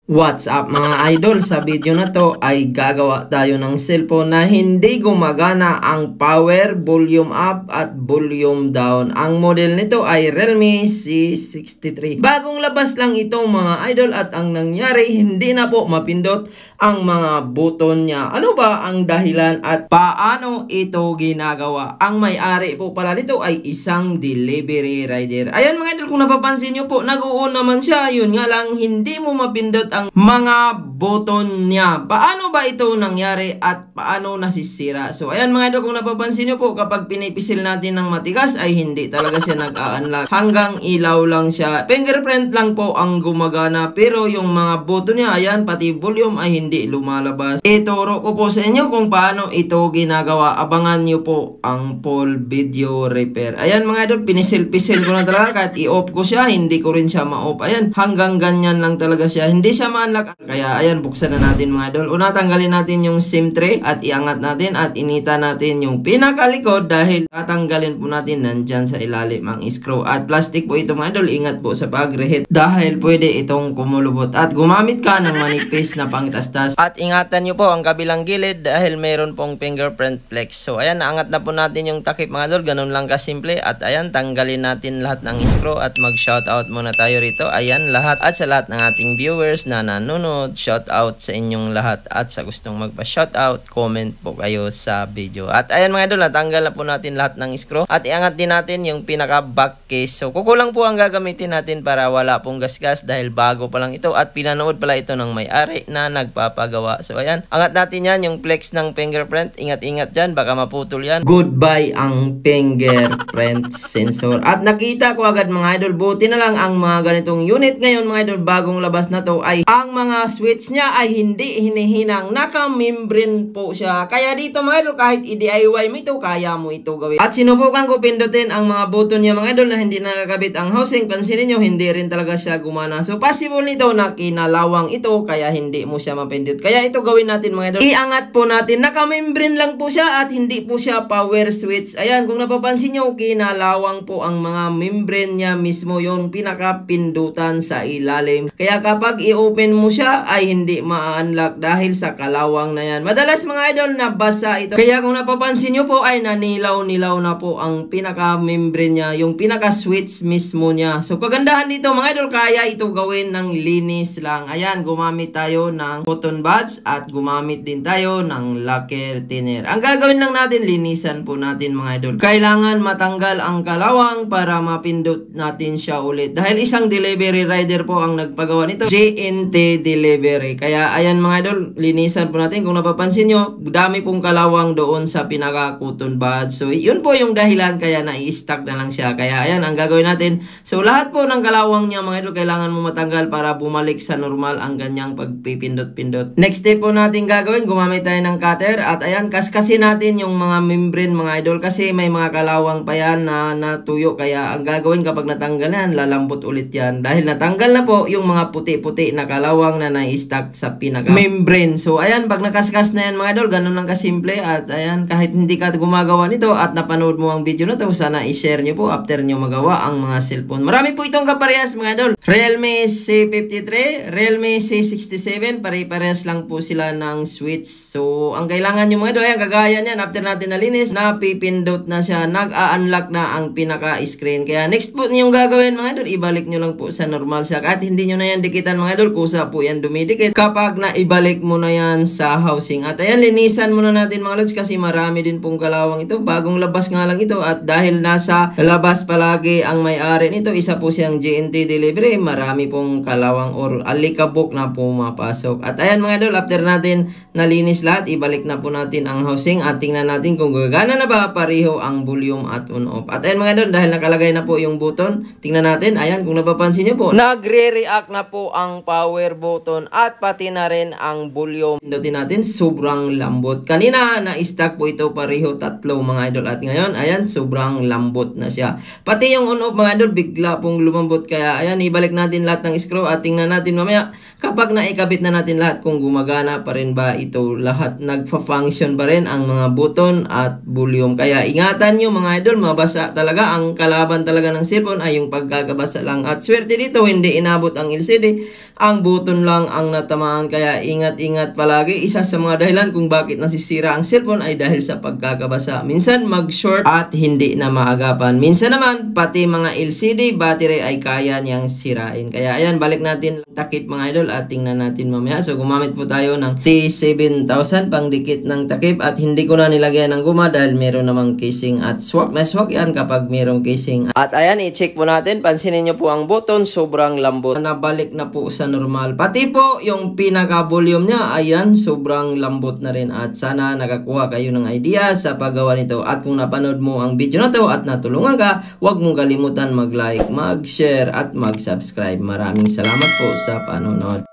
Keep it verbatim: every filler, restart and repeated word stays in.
What's up mga idol? Sa video na to ay gagawa tayo ng cellphone na hindi gumagana ang power, volume up at volume down. Ang model nito ay Realme C sixty-three. Bagong labas lang ito mga idol at ang nangyari hindi na po mapindot ang mga button niya. Ano ba ang dahilan at paano ito ginagawa? Ang may-ari po pala nito ay isang delivery rider. Ayan mga idol, kung napapansin nyo po, nag-uon naman siya. Yun nga lang, hindi mo mapindot ang mga button niya. Paano ba ito nangyari at paano nasisira? So ayan mga idol, kung napapansin nyo po, kapag pinipisil natin ng matigas ay hindi talaga siya nag-a-unlock. Hanggang ilaw lang siya. Fingerprint lang po ang gumagana, pero yung mga button niya, ayan, pati volume ay hindi lumalabas. Ituro ko po sa inyo kung paano ito ginagawa. Abangan nyo po ang full video repair. Ayan mga idol, pinisil-pisil ko na talaga. Kahit i-off ko siya, hindi ko rin siya ma-off. Ayan, hanggang ganyan lang talaga siya. Hindi siya ma-unlock. Kaya ayan, buksan na natin mga idol. Una, tanggalin natin yung SIM tray at iangat natin at inita natin yung pinakalikod dahil tatanggalin po natin nandyan sa ilalim ang screw. At plastic po ito mga idol. Ingat po sa pag-reheat dahil pwede itong kumulubot. At gumamit ka ng manipis na pangtastas. At ingatan nyo po ang kabilang gilid dahil mayroon pong fingerprint flex. So ayan, naangat na po natin yung takip mga idol. Ganun lang kasimple. At ayan, tanggalin natin lahat ng screw at mag-shoutout muna tayo rito. Ayan, lahat at sa lahat ng ating viewers na nanonood, shoutout sa inyong lahat. At sa gustong magpa-shoutout, comment po kayo sa video. At ayan mga idol, natanggal na po natin lahat ng screw. At iangat din natin yung pinaka-back case. So kukulang po ang gagamitin natin para wala pong gasgas dahil bago pa lang ito at pinanood pala ito ng may-ari na nagpapagawa. So ayan, angat natin yan, yung flex ng fingerprint. Ingat-ingat dyan, baka maputol yan. Goodbye ang fingerprint sensor. At nakita ko agad mga idol, buti na lang ang mga ganitong unit ngayon mga idol, bagong labas na to, ay ang mga switch niya ay hindi hinihinang, naka-membrane po siya. Kaya dito mga idol, kahit i-D I Y mo ito, kaya mo ito gawin. At sinubukan ko pindutin ang mga button niya mga idol na hindi nakakabit ang housing. Pansinin nyo, hindi rin talaga siya gumana. So possible nito na kinalawang ito kaya hindi mo siya mapindot. Kaya ito gawin natin mga idol, iangat po natin, naka-membrane lang po siya at hindi po siya power switch. Ayan, kung napapansin nyo, kinalawang po ang mga membrane niya mismo, yung pinaka-pindutan sa ilalim. Kaya kapag i-open mo siya ay hindi ma-unlock dahil sa kalawang na yan. Madalas mga idol, nabasa ito. Kaya kung napapansin nyo po ay nanilaw-nilaw na po ang pinaka-membrane niya, yung pinaka-switch mismo niya. So kagandahan dito mga idol, kaya ito gawin ng linis lang. Ayan, gumamit tayo ng cotton buds at gumamit din tayo ng lacquer thinner. Ang gagawin lang natin, linisan po natin mga idol. Kailangan matanggal ang kalawang para mapindot natin siya ulit. Dahil isang delivery rider po ang nagpagawa nito, J N T Delivery. Kaya ayan mga idol, linisan po natin. Kung napapansin nyo, dami pong kalawang doon sa pinaka cotton buds. So yun po yung dahilan kaya na-i-stack na lang siya. Kaya ayan, ang gagawin natin, so lahat po ng kalawang niya mga idol, kailangan mo matanggal para bumalik sa normal ang ganyang pagpipindot-pindot. Next step po natin gagawin, gumamit tayo ng cutter at ayan, kaskasin natin yung mga membrane mga idol kasi may mga kalawang pa yan na natuyo. Kaya ang gagawin kapag natanggal yan, lalambot ulit yan. Dahil natanggal na po yung mga puti-puti na kalawang na na-stack sa pinaka membrane. So ayan, pag nakaskas na yan mga idol, ganun lang kasimple. At ayan, kahit hindi ka gumagawa nito at napanood mo ang video na to, sana i-share nyo po after nyo magawa ang mga cellphone. Marami po itong kaparehas mga idol. Realme C fifty-three, Realme C sixty-seven, pare-parehas lang po sila ng switch. So ang kailangan nyo mga idol, ayan, kagaya niyan, after natin nalinis, napipindot na siya, nag-a-unlock na ang pinaka-screen. Kaya next po niyong gagawin mga idol, ibalik nyo lang po sa normal siya. At hindi nyo na yan dikitan mga idol, kusa po yan dumidikit kapag naibalik mo na yan sa housing. At ayan, linisan muna natin mga lods kasi marami din pong kalawang ito. Bagong labas nga lang ito at dahil nasa labas palagi ang may-ari nito, isa po siyang J N T Delivery, marami pong kalawang or alikabok na pumapasok. At ayan mga idol, after natin nalinis lahat, ibalik na po natin ang housing at tingnan natin kung gagana na ba pareho ang volume at on-off. At ayan mga idol, dahil nakalagay na po yung button, tingnan natin, ayan, kung napapansin nyo po, nagre-react na po ang power button at pati na rin ang volume. Pindutin natin, sobrang lambot. Kanina na-stack po ito pareho tatlo mga idol at ngayon, ayan, sobrang lambot na siya. Pati yung on-off mga idol, bigla pong lumambot. Kaya ayan, ibalik natin lahat ng screw at tingnan natin mamaya kapag naikabit na natin lahat kung gumagana pa rin ba ito lahat, nagfa-function ba rin ang mga button at volume. Kaya ingatan nyo mga idol, mabasa talaga. Ang kalaban talaga ng cellphone ay yung pagkakabasa lang. At swerte dito, hindi inabot ang L C D ang button lang ang natamaan. Kaya ingat-ingat palagi. Isa sa mga dahilan kung bakit nasisira ang cellphone ay dahil sa pagkakabasa. Minsan mag-short at hindi na maagapan. Minsan naman pati mga L C D battery ay kaya niyang sirain. Kaya ayan, balik natin takip mga idol at tingnan natin mamaya. So gumamit po tayo ng T seven thousand pang dikit ng takip at hindi ko na nilagyan ng guma dahil meron namang casing at swak na swak yan kapag merong casing. At ayan, i-check po natin. Pansinin nyo po ang button, sobrang lambot. Nabalik na po sa normal. Pati po yung pinaka-volume niya, ayan, sobrang lambot na rin. At sana nakakuha kayo ng idea sa paggawa nito. At kung napanood mo ang video na to at natulungan ka, huwag mong kalimutan mag-like, mag-share at mag-subscribe. Maraming salamat po sa panonood.